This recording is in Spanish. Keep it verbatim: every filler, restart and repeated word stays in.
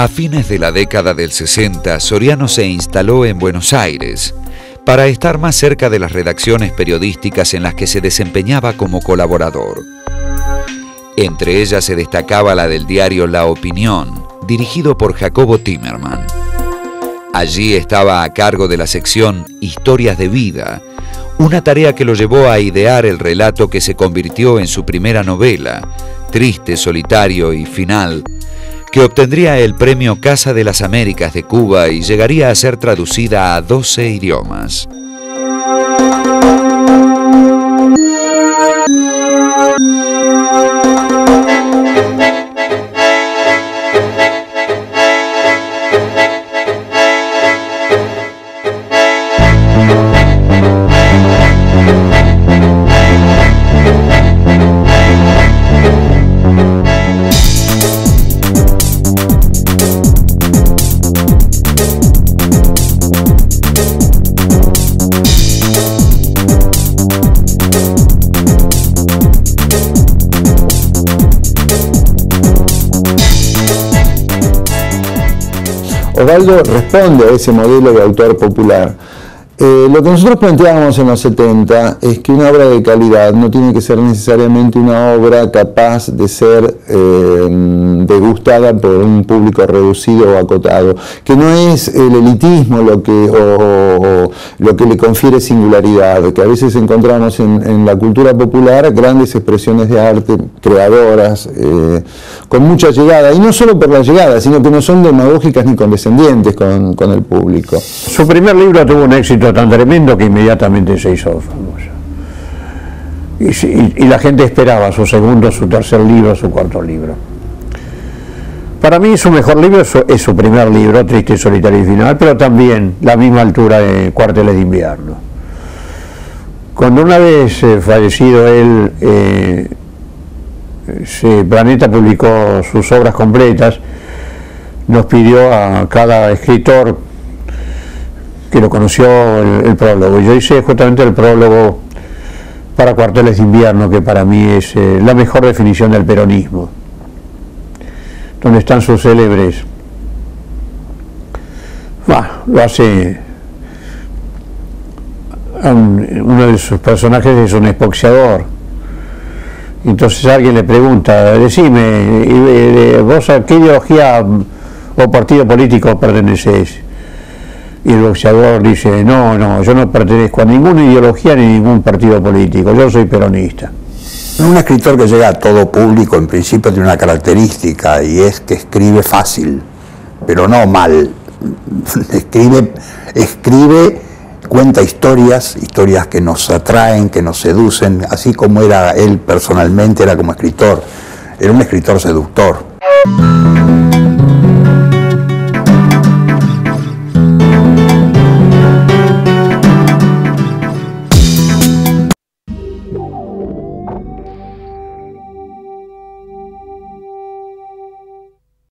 A fines de la década del sesenta, Soriano se instaló en Buenos Aires para estar más cerca de las redacciones periodísticas en las que se desempeñaba como colaborador. Entre ellas se destacaba la del diario La Opinión, dirigido por Jacobo Timerman. Allí estaba a cargo de la sección Historias de Vida, una tarea que lo llevó a idear el relato que se convirtió en su primera novela, Triste, Solitario y Final, que obtendría el premio Casa de las Américas de Cuba y llegaría a ser traducida a doce idiomas. Osvaldo responde a ese modelo de autor popular. Eh, lo que nosotros planteábamos en los setenta es que una obra de calidad no tiene que ser necesariamente una obra capaz de ser eh, degustada por un público reducido o acotado, que no es el elitismo lo que, o, o, lo que le confiere singularidad, que a veces encontramos en, en la cultura popular grandes expresiones de arte, creadoras, eh, con mucha llegada, y no solo por la llegada, sino que no son demagógicas ni condescendientes con, con el público. Su primer libro tuvo un éxito tan tremendo que inmediatamente se hizo famoso. Y, y, y la gente esperaba su segundo, su tercer libro, su cuarto libro. Para mí su mejor libro es su, es su primer libro, Triste, Solitario y Final, pero también la misma altura de Cuarteles de Invierno. Cuando una vez eh, fallecido él, eh, se, Planeta publicó sus obras completas, nos pidió a cada escritor que lo conoció el, el prólogo. Yo hice justamente el prólogo para Cuarteles de Invierno, que para mí es eh, la mejor definición del peronismo, donde están sus célebres. Bah, lo hace un, uno de sus personajes es un exboxeador. Entonces alguien le pregunta, decime, vos a qué ideología o partido político pertenecés. Y el boxeador dice, no, no, yo no pertenezco a ninguna ideología ni a ningún partido político, yo soy peronista. Un escritor que llega a todo público en principio tiene una característica, y es que escribe fácil, pero no mal. Escribe, escribe, cuenta historias, historias que nos atraen, que nos seducen, así como era él personalmente, era como escritor. Era un escritor seductor.